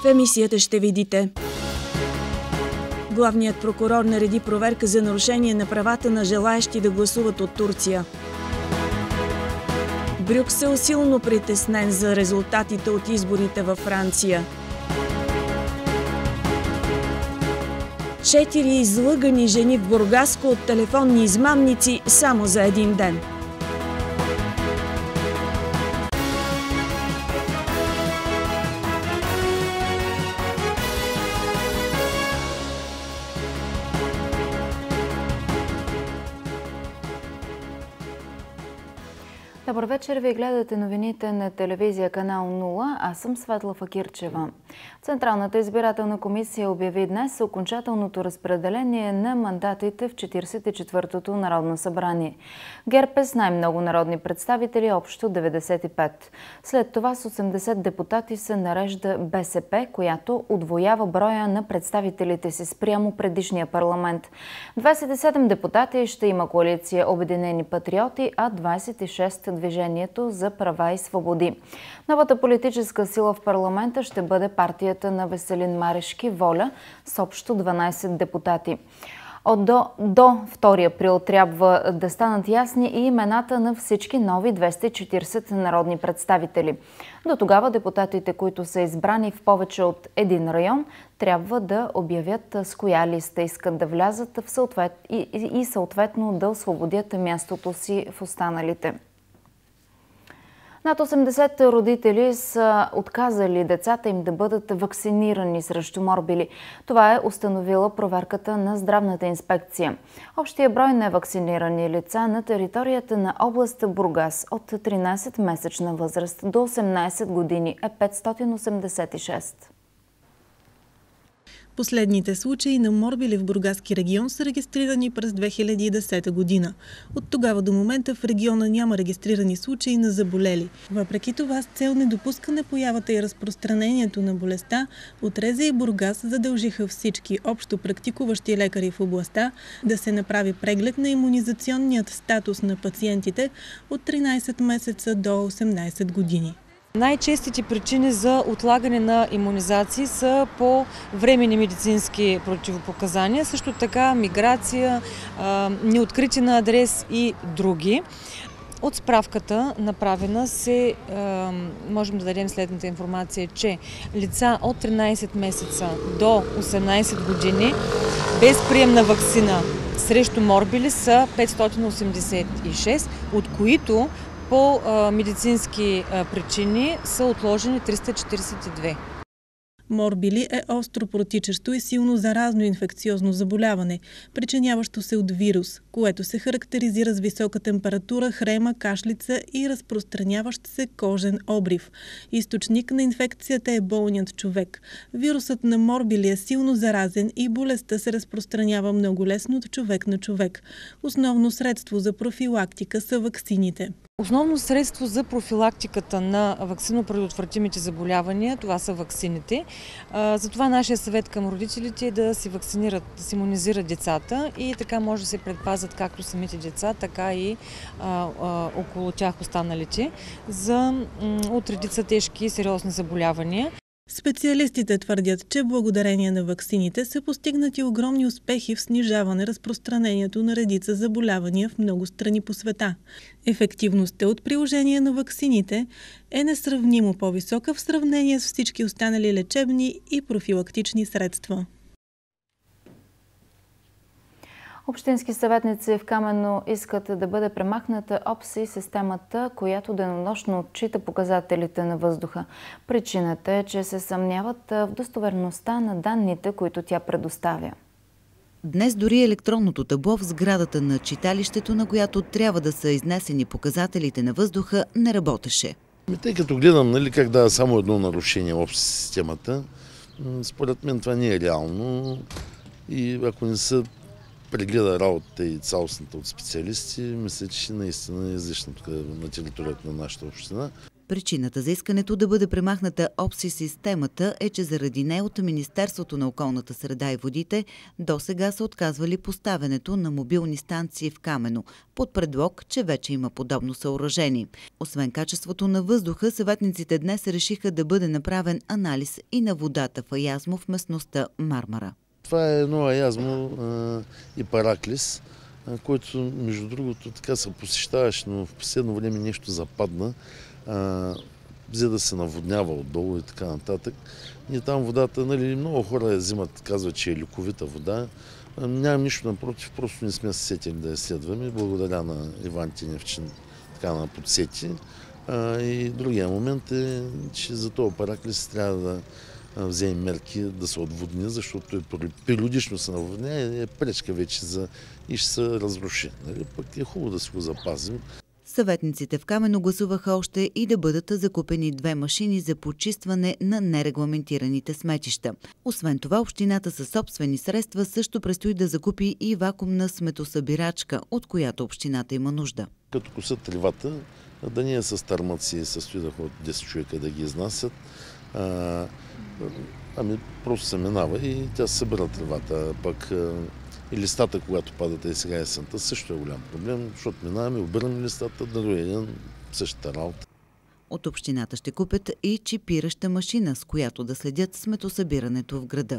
В емисията ще видите: главният прокурор нареди проверка за нарушение на правата на желаещи да гласуват от Турция. Брюксел силно притеснен за резултатите от изборите във Франция. 4 излъгани жени в Бургаско от телефонни измамници само за един ден. Добър вечер, ви гледате новините на телевизия канал 0. Аз съм Светла Факирчева. Централната избирателна комисия обяви днес окончателното разпределение на мандатите в 44-то Народно събрание. ГЕРБ е с най-много народни представители, общо 95. След това с 80 депутати се нарежда БСП, която удвоява броя на представителите си спрямо предишния парламент. 27 депутати ще има коалиция Обединени патриоти, а 26 Движението за права и свободи. Новата политическа сила в парламента ще бъде партията на Веселин Марешки ВОЛЯ с общо 12 депутати. До 2 април трябва да станат ясни и имената на всички нови 240 народни представители. До тогава депутатите, които са избрани в повече от един район, трябва да обявят с коя листа искат да влязат и съответно да освободят мястото си в останалите. Над 80 родители са отказали децата им да бъдат вакцинирани срещу морбили. Това е установила проверката на Здравната инспекция. Общия брой невакцинирани лица на територията на област Бургас от 13-месечна възраст до 18 години е 586. Последните случаи на морбили в Бургаски регион са регистрирани през 2010 година. От тогава до момента в региона няма регистрирани случаи на заболели. Въпреки това, с цел недопускане появата и разпространението на болестта, от РЗИ Бургас задължиха всички общо практикуващи лекари в областта да се направи преглед на имунизационният статус на пациентите от 13 месеца до 18 години. Най-честите причини за отлагане на имунизации са по временни медицински противопоказания, също така миграция, неоткрити на адрес и други. От справката направена можем да дадем следната информация, че лица от 13 месеца до 18 години без приемна ваксина срещу морбили са 586, от които по медицински причини са отложени 342. Морбили е остро протичащо и силно заразно инфекциозно заболяване, причиняващо се от вирус, което се характеризира с висока температура, хрема, кашлица и разпространяващ се кожен обрив. Източник на инфекцията е болният човек. Вирусът на морбили е силно заразен и болестта се разпространява много лесно от човек на човек. Основно средство за профилактика са ваксините. Основно средство за профилактиката на ваксинопредотвратимите заболявания, това са ваксините. Затова нашия съвет към родителите е да се вакцинират, да се имунизират децата и така може да се предпазят както самите деца, така и около тях останалите от редица тежки и сериозни заболявания. Специалистите твърдят, че благодарение на ваксините са постигнати огромни успехи в снижаване разпространението на редица заболявания в много страни по света. Ефективността от приложение на ваксините е несравнимо по-висока в сравнение с всички останали лечебни и профилактични средства. Общински съветници в Камено искат да бъде премахната ОПСИ системата, която денонощно отчита показателите на въздуха. Причината е, че се съмняват в достоверността на данните, които тя предоставя. Днес дори електронното табло в сградата на читалището, на която трябва да са изнесени показателите на въздуха, не работеше. Тъй като гледам как дава само едно нарушение в системата, според мен това не е реално и ако не са прегледа работата и цялостната от специалисти, мисля, че наистина е излишна тук на територията на нашата община. Причината за искането да бъде премахната ОПСИ-системата е, че заради нея от Министерството на околната среда и водите досега са отказвали поставянето на мобилни станции в Камено, под предлог, че вече има подобно съоръжение. Освен качеството на въздуха, съветниците днес решиха да бъде направен анализ и на водата в Аязмо в местността Мармара. Това е едно Аязмо и Параклис, който между другото така се посещаваш, но в последно време нещо западна. Взе да се наводнява отдолу и така нататък. И там водата, нали, много хора я взимат, казват, че е лековита вода. Нямам нищо напротив, просто не сме се сетили да я следваме. Благодаря на Иван Тенев, че така на подсети. И другия момент е, че за този Параклис трябва да вземем мерки да се отводни, защото периодично се наводня и е пречка вече и ще се разруши. Нали? Пък е хубаво да си го запазим. Съветниците в Камено гласуваха още и да бъдат закупени 2 машини за почистване на нерегламентираните сметища. Освен това, общината със собствени средства също предстои да закупи и вакуумна сметосъбирачка, от която общината има нужда. Като косят трева, да не е с търмъци, състои да ходят 10 човека да ги изнасят. Просто се минава и тя се събира тревата. Пък и листата, когато падат и сега есента, също е голям проблем, защото минаваме, обираме листата, да другия ден същата работа. От общината ще купят и чипираща машина, с която да следят сметосъбирането в града.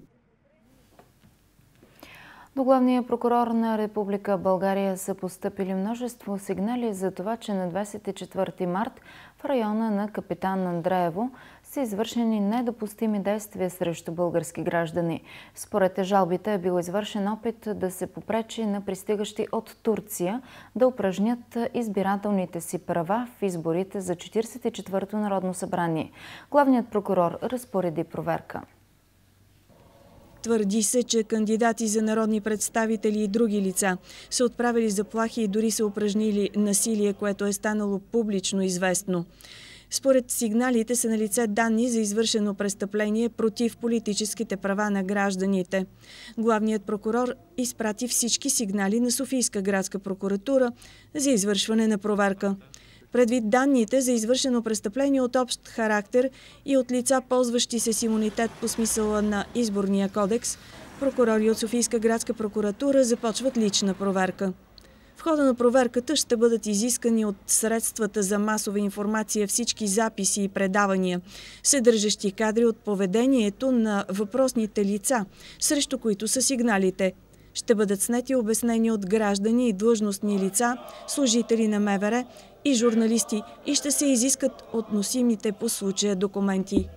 До главния прокурор на Република България са постъпили множество сигнали за това, че на 24 март в района на Капитан Андреево са извършени недопустими действия срещу български граждани. Според жалбите е бил извършен опит да се попречи на пристигащи от Турция да упражнят избирателните си права в изборите за 44-то Народно събрание. Главният прокурор разпореди проверка. Твърди се, че кандидати за народни представители и други лица са отправили заплахи и дори са упражнили насилие, което е станало публично известно. Според сигналите са налице данни за извършено престъпление против политическите права на гражданите. Главният прокурор изпрати всички сигнали на Софийска градска прокуратура за извършване на проверка. Предвид данните за извършено престъпление от общ характер и от лица, ползващи се с имунитет по смисъла на Изборния кодекс, прокурори от Софийска градска прокуратура започват лична проверка. В хода на проверката ще бъдат изискани от средствата за масова информация всички записи и предавания, съдържащи кадри от поведението на въпросните лица, срещу които са сигналите. Ще бъдат снети обяснения от граждани и длъжностни лица, служители на МВР и журналисти и ще се изискат относимите по случая документи.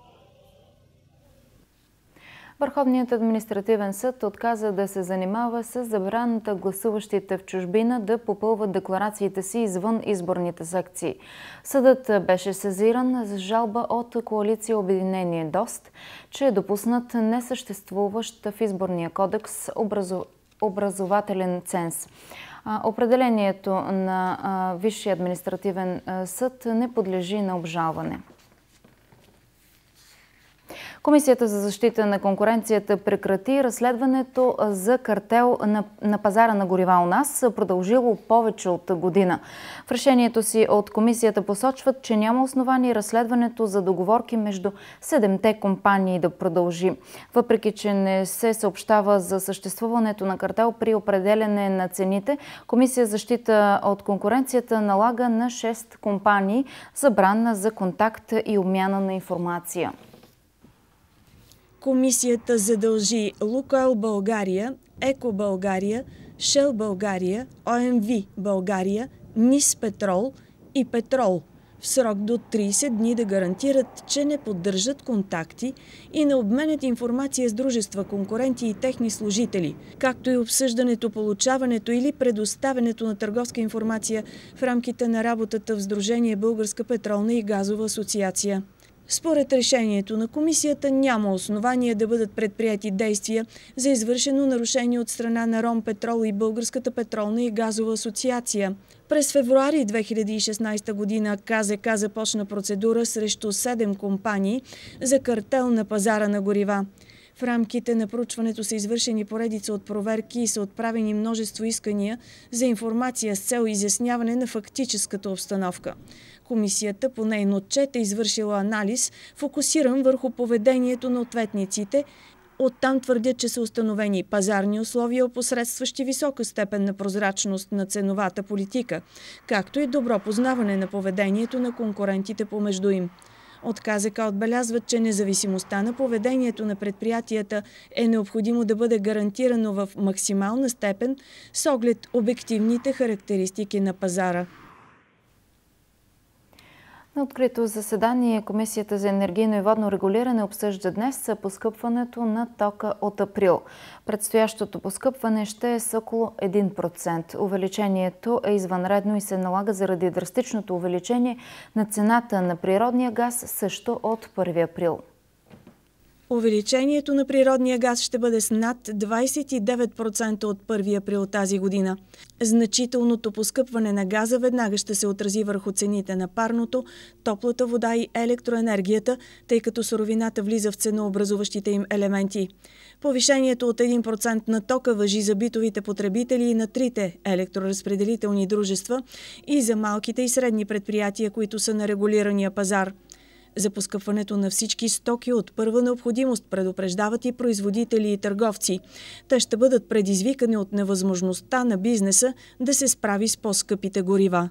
Върховният административен съд отказа да се занимава с забраната гласуващите в чужбина да попълват декларациите си извън изборните секции. Съдът беше сезиран за жалба от коалиция Обединение ДОСТ, че е допуснат несъществуващ в изборния кодекс образователен ценз. Определението на Висшия административен съд не подлежи на обжалване. Комисията за защита на конкуренцията прекрати разследването за картел на пазара на горива у нас, продължило повече от година. В решението си от комисията посочват, че няма основание разследването за договорки между 7-те компании да продължи. Въпреки че не се съобщава за съществуването на картел при определяне на цените, Комисия за защита от конкуренцията налага на 6 компании забрана за контакт и обмяна на информация. Комисията задължи Лукойл България, Еко България, Шел България, ОМВ България, НИС Петрол и Петрол в срок до 30 дни да гарантират, че не поддържат контакти и не обменят информация с дружества, конкуренти и техни служители, както и обсъждането, получаването или предоставянето на търговска информация в рамките на работата в Сдружение Българска петролна и газова асоциация. Според решението на комисията няма основание да бъдат предприети действия за извършено нарушение от страна на Ромпетрол и Българската петролна и газова асоциация. През февруари 2016 година КЗК започна процедура срещу 7 компании за картел на пазара на горива. В рамките на проучването са извършени поредица от проверки и са отправени множество искания за информация с цел изясняване на фактическата обстановка. Комисията по нейн отчет е извършила анализ, фокусиран върху поведението на ответниците. Оттам твърдят, че са установени пазарни условия, опосредстващи висока степен на прозрачност на ценовата политика, както и добро познаване на поведението на конкурентите помежду им. От КЗК отбелязват, че независимостта на поведението на предприятията е необходимо да бъде гарантирано в максимална степен с оглед обективните характеристики на пазара. На открито заседание Комисията за енергийно и водно регулиране обсъжда днес поскъпването на тока от април. Предстоящото поскъпване ще е с около 1%. Увеличението е извънредно и се налага заради драстичното увеличение на цената на природния газ също от 1 април. Увеличението на природния газ ще бъде с над 29% от 1 април тази година. Значителното поскъпване на газа веднага ще се отрази върху цените на парното, топлата вода и електроенергията, тъй като суровината влиза в ценообразуващите им елементи. Повишението от 1% на тока важи за битовите потребители и на трите електроразпределителни дружества и за малките и средни предприятия, които са на регулирания пазар. За поскъпването на всички стоки от първа необходимост предупреждават и производители и търговци. Те ще бъдат предизвикани от невъзможността на бизнеса да се справи с по-скъпите горива.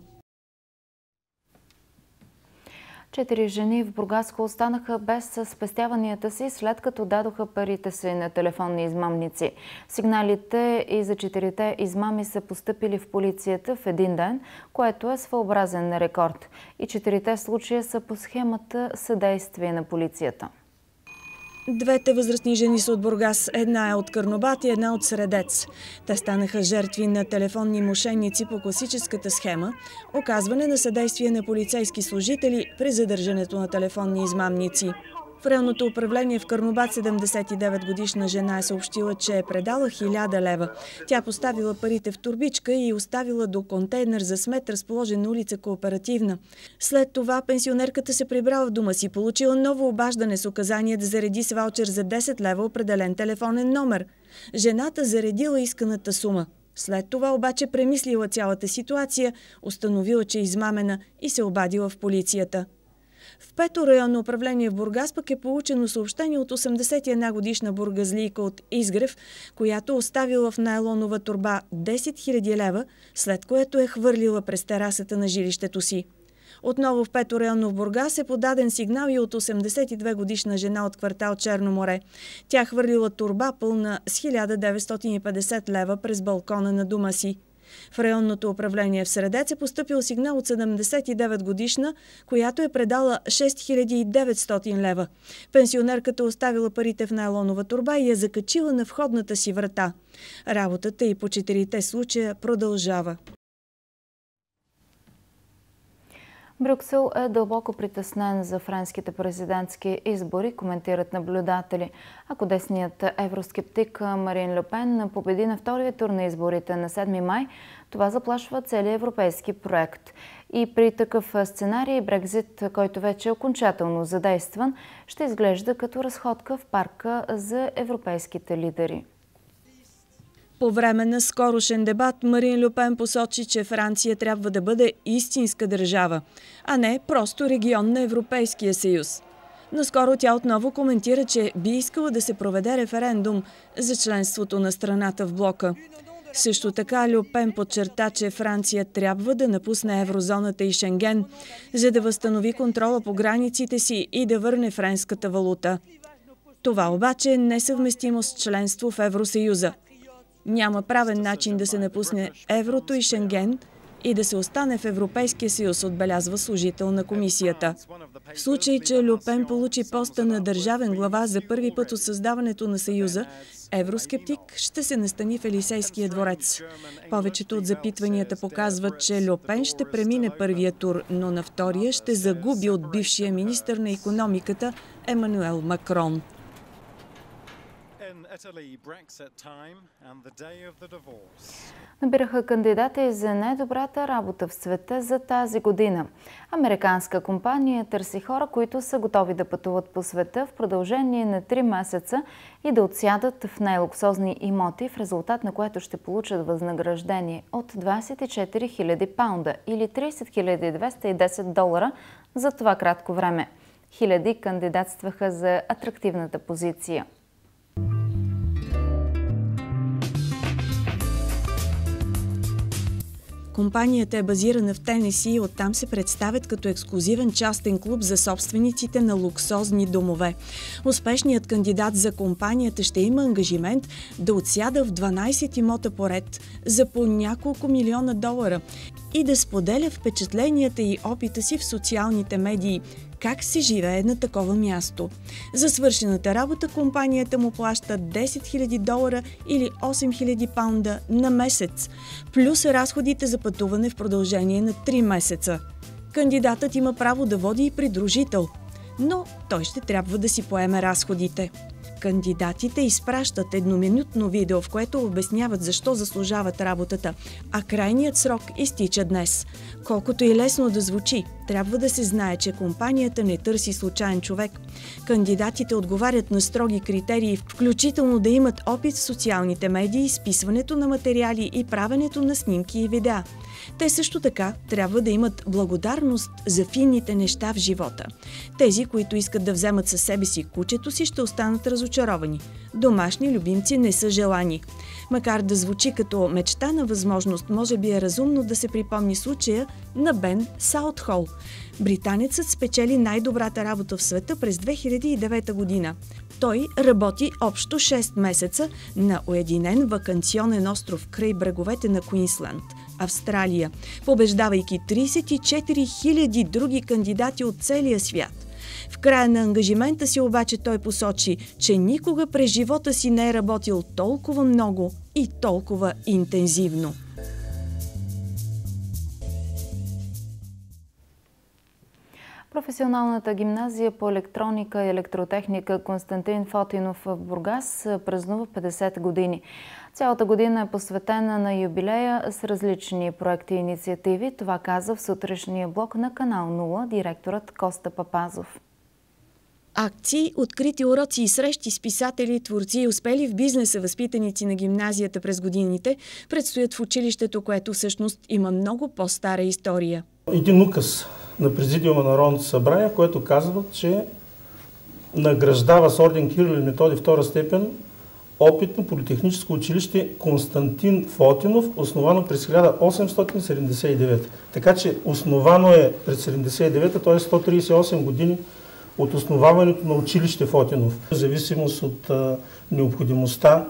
4 жени в Бургаско останаха без спестяванията си, след като дадоха парите си на телефонни измамници. Сигналите и за 4-те измами са постъпили в полицията в един ден, което е своеобразен рекорд. И 4-те случая са по схемата съдействие на полицията. Двете възрастни жени са от Бургас. Една е от Карнобат и една от Средец. Те станаха жертви на телефонни мошенници по класическата схема – оказване на съдействие на полицейски служители при задържането на телефонни измамници. В районното управление в Карнобат 79-годишна жена е съобщила, че е предала 1000 лева. Тя поставила парите в турбичка и оставила до контейнер за смет, разположен на улица Кооперативна. След това пенсионерката се прибрала в дома си, получила ново обаждане с указание да зареди с ваучер за 10 лева определен телефонен номер. Жената заредила исканата сума. След това обаче премислила цялата ситуация, установила, че е измамена и се обадила в полицията. В 5-то районно управление в Бургас пък е получено съобщение от 81-годишна бургазлийка от Изгрев, която оставила в найлонова торба 10 000 лева, след което е хвърлила през терасата на жилището си. Отново в 5-то районно в Бургас е подаден сигнал и от 82-годишна жена от квартал Черно море. Тя хвърлила торба пълна с 1950 лева през балкона на дома си. В районното управление в Средец е постъпил сигнал от 79-годишна, която е предала 6900 лева. Пенсионерката оставила парите в найлонова торба и я закачила на входната си врата. Работата и по 4-те случая продължава. Брюксел е дълбоко притеснен за френските президентски избори, коментират наблюдатели. Ако десният евроскептик Марин Ле Пен победи на втория тур на изборите на 7 май, това заплашва целият европейски проект. И при такъв сценарий Брекзит, който вече е окончателно задействан, ще изглежда като разходка в парка за европейските лидери. По време на скорошен дебат Марин Ле Пен посочи, че Франция трябва да бъде истинска държава, а не просто регион на Европейския съюз. Наскоро тя отново коментира, че би искала да се проведе референдум за членството на страната в блока. Също така Ле Пен подчерта, че Франция трябва да напусне еврозоната и Шенген, за да възстанови контрола по границите си и да върне френската валута. Това обаче е несъвместимо с членство в Евросъюза. Няма правен начин да се напусне еврото и Шенген и да се остане в Европейския съюз, отбелязва служител на комисията. В случай, че Ле Пен получи поста на държавен глава за първи път от създаването на съюза, евроскептик ще се настани в Елисейския дворец. Повечето от запитванията показват, че Ле Пен ще премине първия тур, но на втория ще загуби от бившия министър на икономиката Емануел Макрон. Набираха кандидати за най-добрата работа в света за тази година. Американска компания търси хора, които са готови да пътуват по света в продължение на 3 месеца и да отсядат в най-луксозни имоти, в резултат на което ще получат възнаграждение от 24 000 паунда или 30 210 долара за това кратко време. Хиляди кандидатстваха за атрактивната позиция. Компанията е базирана в Тенеси и оттам се представят като ексклузивен частен клуб за собствениците на луксозни домове. Успешният кандидат за компанията ще има ангажимент да отсяда в 12 имота поред за по няколко милиона долара и да споделя впечатленията и опита си в социалните медии. Как се живее на такова място? За свършената работа компанията му плаща 10 000 долара или 8 000 паунда на месец, плюс разходите за пътуване в продължение на 3 месеца. Кандидатът има право да води и придружител, но той ще трябва да си поеме разходите. Кандидатите изпращат едноминутно видео, в което обясняват защо заслужават работата, а крайният срок изтича днес. Колкото и лесно да звучи, трябва да се знае, че компанията не търси случайен човек. Кандидатите отговарят на строги критерии, включително да имат опит в социалните медии, изписването на материали и правенето на снимки и видеа. Те също така трябва да имат благодарност за финните неща в живота. Тези, които искат да вземат със себе си кучето си, ще останат разочаровани. Домашни любимци не са желани. Макар да звучи като мечта на възможност, може би е разумно да се припомни случая на Бен Саутхол. Британецът спечели най-добрата работа в света през 2009 година. Той работи общо 6 месеца на уединен ваканционен остров край бреговете на Куинсланд, Австралия, побеждавайки 34 000 други кандидати от целия свят. В края на ангажимента си обаче той посочи, че никога през живота си не е работил толкова много и толкова интензивно. Професионалната гимназия по електроника и електротехника Константин Фотинов в Бургас празнува 50 години. Цялата година е посветена на юбилея с различни проекти и инициативи. Това каза в сутрешния блок на Канал 0 директорът Коста Папазов. Акции, открити уроци и срещи с писатели, творци и успели в бизнеса възпитаници на гимназията през годините предстоят в училището, което всъщност има много по-стара история. Един указ на Президиума на Народното събрание, в което казва, че награждава с орден Кирил и Методий втора степен опитно политехническо училище Константин Фотинов, основано през 1879. Така че основано е през 1979, т.е. 138 години от основаването на училище Фотинов. В зависимост от необходимостта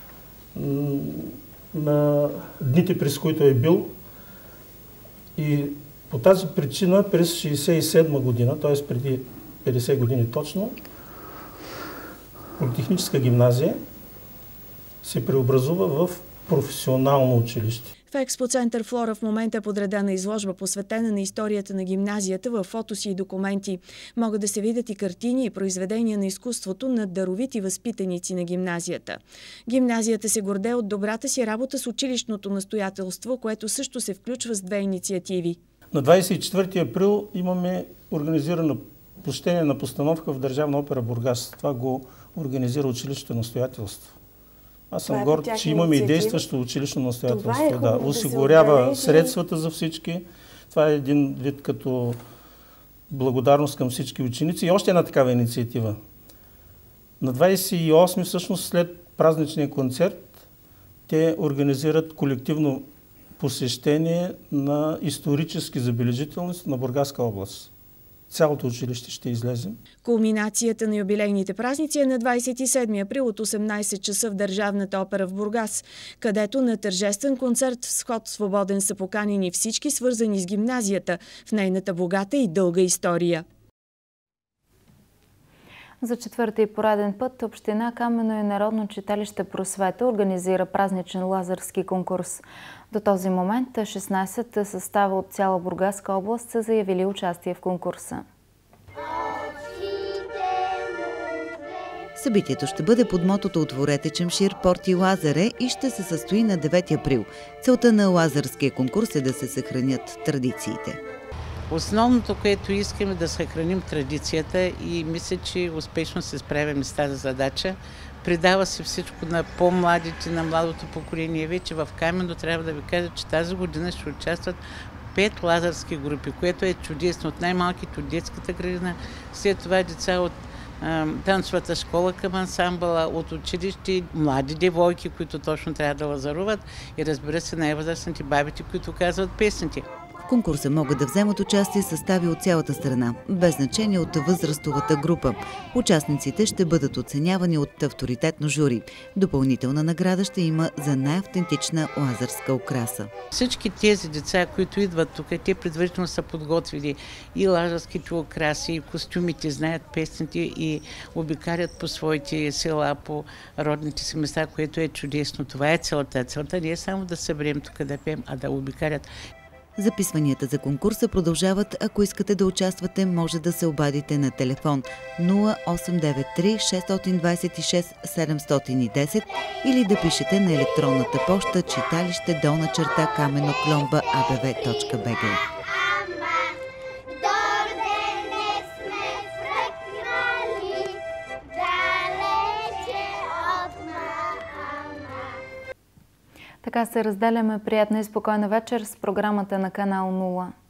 на дните, през които е бил. И по тази причина през 1967 година, т.е. преди 50 години точно, Политехническа гимназия се преобразува в професионално училище. В експоцентър Флора в момента е подредена изложба, посветена на историята на гимназията в фотоси и документи. Могат да се видят и картини и произведения на изкуството на даровити възпитаници на гимназията. Гимназията се гордее от добрата си работа с училищното настоятелство, което също се включва с 2 инициативи. На 24 април имаме организирано посещение на постановка в Държавна опера Бургас. Това го организира училището настоятелство. Аз съм горд, че имаме и действащо училищно настоятелство. Да, осигурява средствата за всички. Това е един вид като благодарност към всички ученици. И още една такава инициатива. На 28 всъщност след празничния концерт те организират колективно посещение на исторически забележителности на Бургаска област. Цялото училище ще излезе. Кулминацията на юбилейните празници е на 27 април от 18 часа в Държавната опера в Бургас, където на тържествен концерт в сход свободен са поканени всички свързани с гимназията в нейната богата и дълга история. За 4-ти пореден път Община Камено и Народно читалище Просвета организира празничен лазерски конкурс. До този момент 16 състава от цяла Бургаска област са заявили участие в конкурса. Събитието ще бъде под мотото "Отворете чемшир, порти Лазаре" и ще се състои на 9 април. Целта на лазарския конкурс е да се съхранят традициите. Основното, което искаме, да съхраним традицията и мисля, че успешно се справяме с тази задача. Предава се всичко на по-младите, на младото поколение. Вече в Камено трябва да ви кажа, че тази година ще участват 5 лазарски групи, което е чудесно. От най-малките от детската градина, след това деца от танцовата школа към ансамбъла, от училище, млади девойки, които точно трябва да лазаруват и разбира се най-възрастните бабите, които казват песните. В конкурса могат да вземат участие състави от цялата страна, без значение от възрастовата група. Участниците ще бъдат оценявани от авторитетно жури. Допълнителна награда ще има за най-автентична лазарска украса. Всички тези деца, които идват тук, те предварително са подготвили и лазарските украси, и костюмите, знаят песните и обикалят по своите села, по родните си места, което е чудесно. Това е целта. Целта не е само да съберем тук да пеем, а да обикалят. Записванията за конкурса продължават. Ако искате да участвате, може да се обадите на телефон 0893 626 710 или да пишете на електронната поща читалище_Камено@abv.bg. Така се разделяме. Приятна и спокойна вечер с програмата на канал 0.